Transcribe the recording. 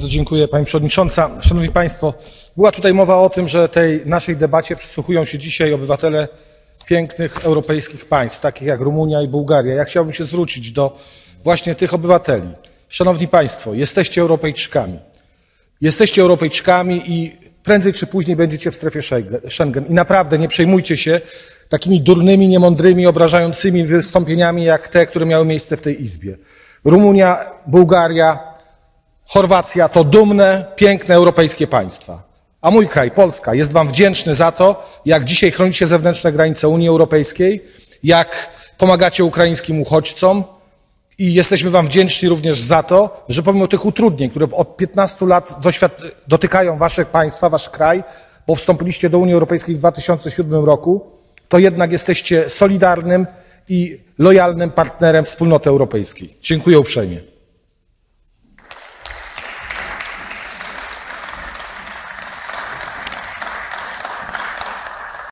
Bardzo dziękuję, Pani Przewodnicząca. Szanowni Państwo, była tutaj mowa o tym, że tej naszej debacie przysłuchują się dzisiaj obywatele pięknych europejskich państw, takich jak Rumunia i Bułgaria. Ja chciałbym się zwrócić do właśnie tych obywateli. Szanowni Państwo, jesteście Europejczykami. Jesteście Europejczykami i prędzej czy później będziecie w strefie Schengen. I naprawdę nie przejmujcie się takimi durnymi, niemądrymi, obrażającymi wystąpieniami jak te, które miały miejsce w tej Izbie. Rumunia, Bułgaria, Chorwacja to dumne, piękne europejskie państwa. A mój kraj, Polska, jest Wam wdzięczny za to, jak dzisiaj chronicie zewnętrzne granice Unii Europejskiej, jak pomagacie ukraińskim uchodźcom i jesteśmy Wam wdzięczni również za to, że pomimo tych utrudnień, które od 15 lat dotykają Wasze państwa, Wasz kraj, bo wstąpiliście do Unii Europejskiej w 2007 roku, to jednak jesteście solidarnym i lojalnym partnerem Wspólnoty Europejskiej. Dziękuję uprzejmie.